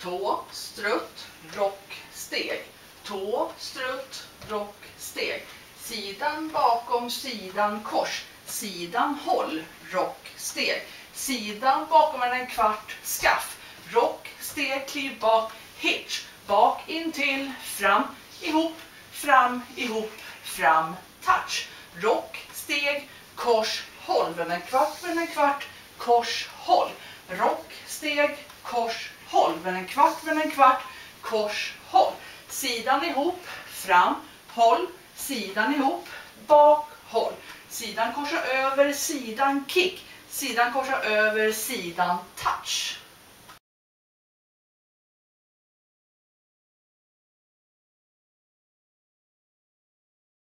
tå, strutt, rock, steg. Tå, strutt, rock, steg. Sidan bakom, sidan kors. Sidan håll, rock, steg. Sidan bakom en kvart, skaff. Rock, steg, kliv bak, hitch. Bak in till, fram, ihop, fram, touch. Rock, steg, kors, håll. Vänd en kvart, kors, håll. Rock, steg, kors, håll. Vänd en kvart, kors, håll. Sidan ihop, fram, håll. Sidan ihop, bak, håll. Sidan korsar över, sidan kick. Sidan korsar över, sidan touch.